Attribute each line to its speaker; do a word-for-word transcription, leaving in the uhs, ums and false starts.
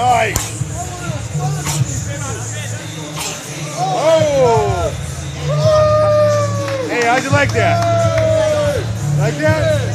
Speaker 1: Nice. Oh. Hey, how'd you like that? Like that?